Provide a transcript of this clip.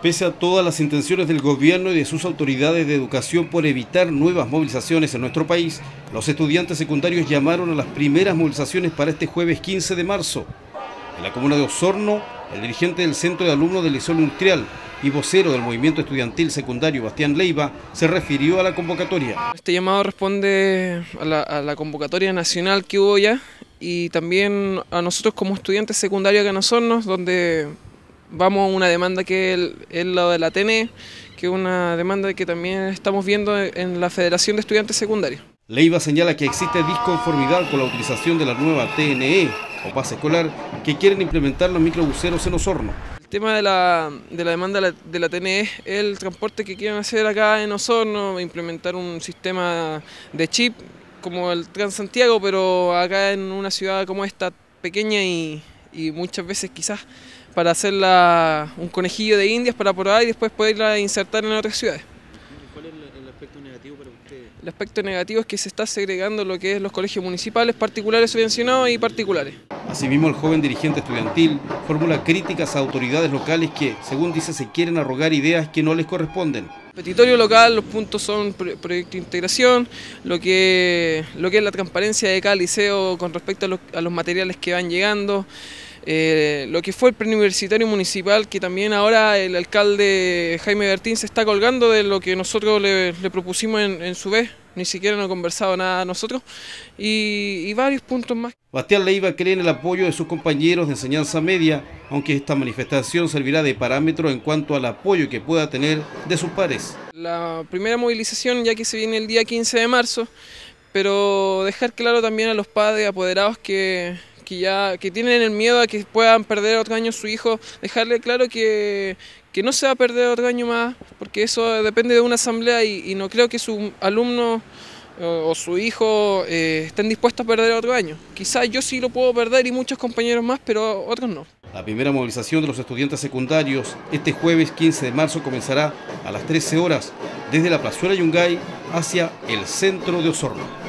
Pese a todas las intenciones del gobierno y de sus autoridades de educación por evitar nuevas movilizaciones en nuestro país, los estudiantes secundarios llamaron a las primeras movilizaciones para este jueves 15 de marzo. En la comuna de Osorno, el dirigente del Centro de Alumnos del Liceo Industrial y vocero del movimiento estudiantil secundario Bastián Leiva se refirió a la convocatoria. Este llamado responde a la convocatoria nacional que hubo ya y también a nosotros como estudiantes secundarios acá en Osorno, donde vamos a una demanda que es la de la TNE, que es una demanda que también estamos viendo en la Federación de Estudiantes Secundarios. Leiva señala que existe disconformidad con la utilización de la nueva TNE o pase escolar que quieren implementar los microbuseros en Osorno. El tema de la demanda de la TNE es el transporte que quieren hacer acá en Osorno, implementar un sistema de chip como el Transantiago, pero acá en una ciudad como esta pequeña y muchas veces quizás para hacer un conejillo de indias para probar y después poderla insertar en otras ciudades. ¿Cuál es el aspecto negativo para ustedes? El aspecto negativo es que se está segregando lo que es los colegios municipales, particulares subvencionados y particulares. Asimismo, el joven dirigente estudiantil formula críticas a autoridades locales que, según dice, se quieren arrogar ideas que no les corresponden. Petitorio local, los puntos son proyecto de integración, lo que es la transparencia de cada liceo con respecto a los materiales que van llegando, lo que fue el preuniversitario municipal, que también ahora el alcalde Jaime Bertín se está colgando de lo que nosotros le propusimos en su vez, ni siquiera no ha conversado nada nosotros, y varios puntos más. Bastián Leiva cree en el apoyo de sus compañeros de enseñanza media, aunque esta manifestación servirá de parámetro en cuanto al apoyo que pueda tener de sus pares. La primera movilización ya que se viene el día 15 de marzo, pero dejar claro también a los padres apoderados que tienen el miedo a que puedan perder otro año su hijo, dejarle claro que no se va a perder otro año más, porque eso depende de una asamblea y no creo que su alumno o su hijo estén dispuestos a perder otro año. Quizás yo sí lo puedo perder y muchos compañeros más, pero otros no. La primera movilización de los estudiantes secundarios este jueves 15 de marzo comenzará a las 13 horas desde la plazuela Yungay hacia el centro de Osorno.